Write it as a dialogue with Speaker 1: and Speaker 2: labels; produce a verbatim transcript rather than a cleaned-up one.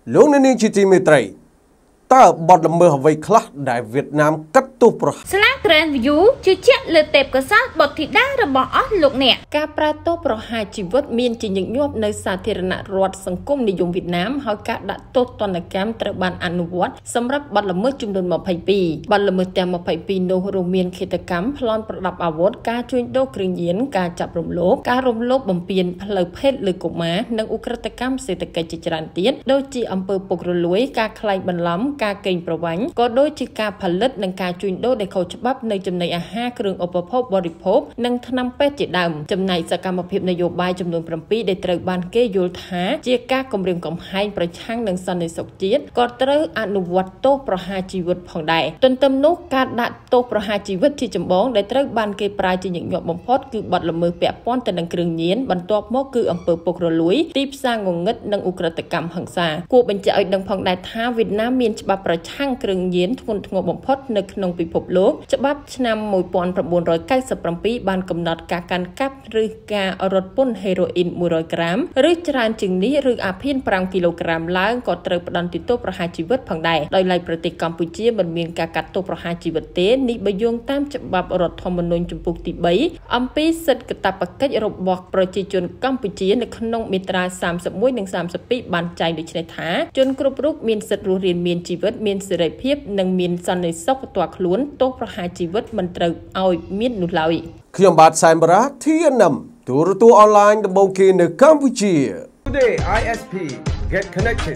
Speaker 1: លោកនាងជាទីមេត្រីតើបទល្មើសអ្វីខ្លះដែលវៀតណាមកាត់ទោសប្រហារស្លាក Grand View ជឿជាក់លើទេពកោសល្យបុត្រធីតារបស់អស់លោកអ្នកការប្រើទោសប្រហារជីវិតមានជាញឹកញាប់នៅសាធារណរដ្ឋសង្គមនិយមវៀតណាមហើយការដាក់ទោសទណ្ឌកម្មត្រូវបានអនុវត្តសម្រាប់បទល្មើសចំនួនម្ភៃពីរ បទល្មើសទាំងម្ភៃពីរនោះរួមមានឃាតកម្មប្លន់ប្រដាប់អាវុធការជួញដូរគ្រឿងញៀនការចាប់រំលោភការរំលោភបំពានផ្លូវភេទលើកុមារនិងឧក្រិដ្ឋកម្មសេដ្ឋកិច្ចជាច្រើនទៀតដូចជាអំពើពុករលួយការក្លែងបន្លំការកេងប្រវ័ញ្ចក៏ដូចជាការផលិតនិងការជួញដូរដែលខុសច្បាប់នៅចំណីអាហារគ្រឿងឧបភោគបរិភោគនិងថ្នាំពេទ្យជាដើមចំណែកសកម្មភាពនយោបាយចំនួនប្រាំពីរដែលត្រូវបានគេយល់ថាជាការគំរាមកំហែងប្រឆាំងនឹងសន្តិសុខជាតិក៏ត្រូវអនុវត្តទោសប្រហារជីវិតផងដែរទន្ទឹមនោះការដាក់ទោសប្រហារជីវិតជាចម្បងដែលត្រូវបានគេប្រើជាញឹកញាប់បំផុតគឺបទល្មើសពាក់ព័ន្ធទៅនឹងគ្រឿងញៀនបន្ទាប់មកគឺអំពើពុករលួយទីផ្សារងងឹតនិងឧក្រិដ្ឋកម្មហិង្សាគួរបញ្ជាក់ឲ្យដឹងផងដែរថាវៀតណាមមានច្បាប់ប្រឆាំងគ្រឿងញៀនធ្ងន់ធ្ងរបំផុតនៅក្នុងពិភពលោកច្បាប់ឆ្នាំmột nghìn chín trăm chín mươi bảyបានកំណត់ការកាន់កាប់ឬការរត់ពន្ធហេរ៉ូអ៊ីនmột trămក្រាមឬច្រើនជាងនេះឬអាភៀនប្រាំគីឡូក្រាមឡើងក៏ត្រូវផ្តន្ទាទោសប្រហារជីវិតផងដែរដោយឡែកប្រទេសកម្ពុជាមិនមានការកាត់ទោសប្រហារជីវិតទេនេះបើយោងតាមច្បាប់រដ្ឋធម្មនុញ្ញចំពោះទីបីអំពីសិទ្ធិកាតព្វកិច្ចរបស់ប្រជាជនកម្ពុជានៅក្នុងមាត្រាសាមសិបមួយនិងសាមសិបពីរបានចែងដូចនេះថាជនគ្រប់រូបមានសិទ្ធិរស់រានមានជីវិតមានសេរីភាពនិងមានសន្តិសុខផ្ទាល់ខ្លួនទោសប្រហារជីវិតមិនត្រូវឲ្យមាននោះឡើយខ្ញុំបាទសែមបារ៉ា ที เอ็น เอ็ม ទូរទស្សន៍អនឡាញដំបូងគេនៅកម្ពុជា Today ไอ เอส พี Get Connected